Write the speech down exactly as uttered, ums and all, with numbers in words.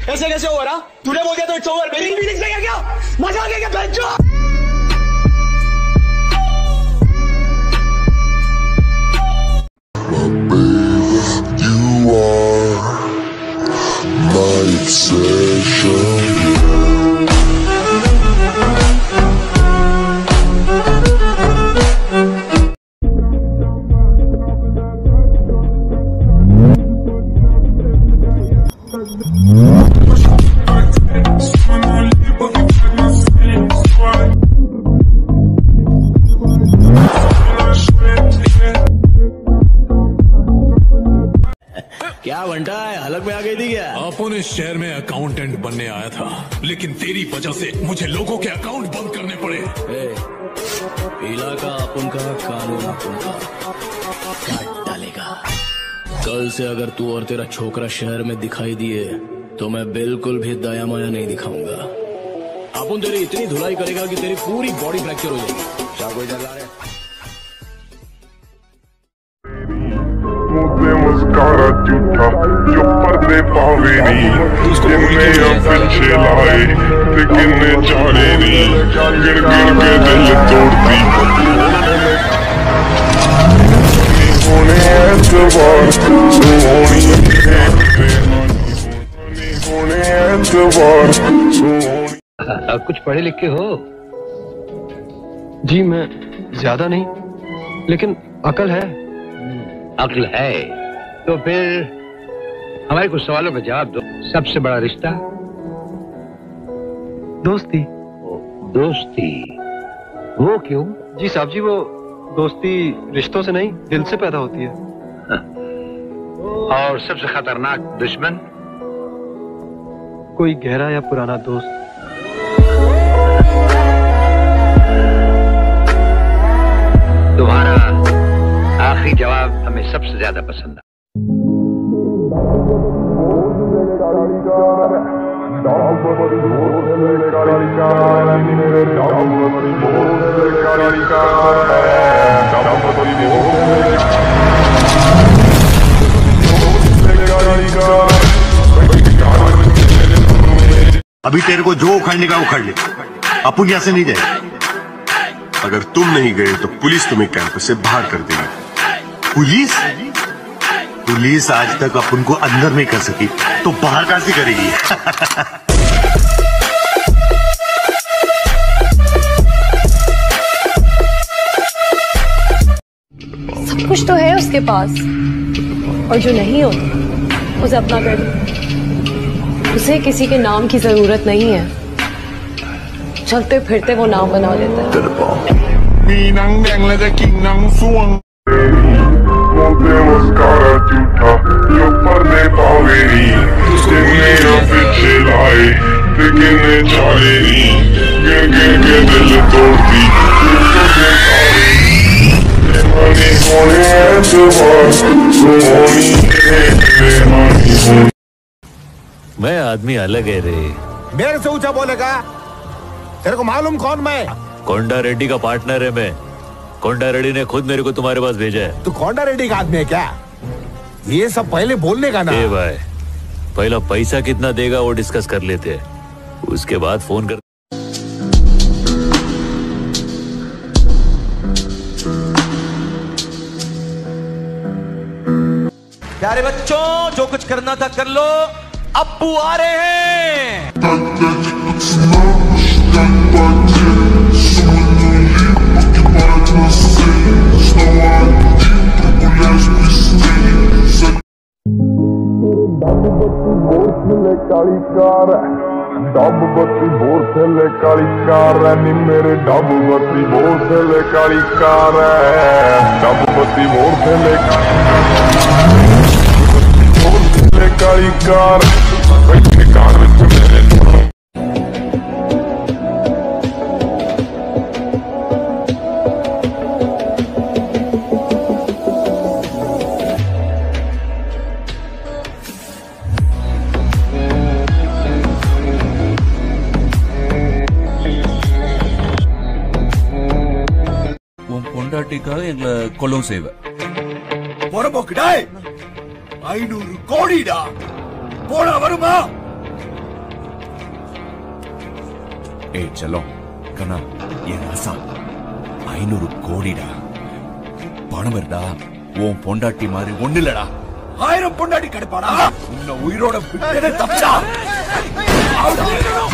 ऐसे कैसे हो रहा? तूने बोल दिया तो इट्स ओवर। मेरी फीलिंग्स में क्या मजा आ गया क्या? बच्चों क्या बंटा है, हलक में आ गई थी क्या? अपन इस शहर में अकाउंटेंट बनने आया था, लेकिन तेरी वजह से मुझे लोगों के अकाउंट बंद करने पड़े। इलाका अपन का, कानून अपन का, काट डालेगा। कल से अगर तू और तेरा छोकरा शहर में दिखाई दिए तो मैं बिल्कुल भी दया माया नहीं दिखाऊंगा। अपन तेरी इतनी धुलाई करेगा कि तेरी पूरी बॉडी फ्रैक्चर हो जाएगी। चाको इधर ला रहे मुझे मुस्कारा झूठा जो पर्दे पावे नहीं, जिनने या पीछे लाए लेकिन चारे नहीं, गिर गिर के दिल तोड़ती होने ऐतबार सोनी होने ऐतबार सोनी। कुछ पढ़े लिखे हो? जी मैं ज्यादा नहीं, लेकिन अकल है। अक्ल है तो फिर हमारे कुछ सवालों का जवाब दो। सबसे बड़ा रिश्ता? दोस्ती। दोस्ती? वो क्यों? जी साहब जी, वो दोस्ती रिश्तों से नहीं, दिल से पैदा होती है। और सबसे खतरनाक दुश्मन? कोई गहरा या पुराना दोस्त। तुम्हारा आखिरी जवाब हमें सबसे ज्यादा पसंद है। अभी तेरे को जो उखाड़ने का उखाड़ ले, अपन यहाँ से नहीं जाए। अगर तुम नहीं गए तो पुलिस तुम्हें कैंपस से बाहर कर देगी। पुलिस? पुलिस आज तक अपन को अंदर नहीं कर सकी तो बाहर कैसे करेगी? सब कुछ तो है उसके पास, और जो नहीं हो उसे अपना कर दो। उसे किसी के नाम की जरूरत नहीं है, चलते फिरते वो नाम बना लेता है। मुझे मुस्कारा झूठा जो पर्दे पावे नहीं, जिनने या पीछे लाए लेकिन चारे नहीं, गिर गिर के दिल तोड़ती होने ऐतबार सोनी। मैं आदमी अलग है रे। मेरे से ऊंचा बोलेगा? तेरे को मालूम कौन मैं? कोंडा रेड्डी का पार्टनर है मैं। कोंडा रेड्डी ने खुद मेरे को तुम्हारे पास भेजा है। तू कोंडा रेड्डी का आदमी है क्या? ये सब पहले बोलने का ना। ए भाई, पहला पैसा कितना देगा वो डिस्कस कर लेते हैं, उसके बाद फोन कर। प्यारे बच्चों, जो कुछ करना था कर लो, अब्बू आ रहे हैं। काली कार डब बत्ती बोर थले काली कार नी मेरे डब बत्ती बोर थले काली कार डब बत्ती बोर थले काली कार कार பொண்டாட்டிக்காக எங்களை கொல்லும் செய்வ பொறம்போக்குடாய் ஐநூறு கோடிடா போனா வருமா? ஏய் செல்லம் கண்ணா என் ராசா ஐநூறு கோடிடா பணம் வருடா உன் பொண்டாட்டி மாதிரி ஒண்ணு இல்லடா ஆயிரம் பொண்டாட்டி கிடைப்பாடா உன்னை உயிரோட விட்டதே தப்பா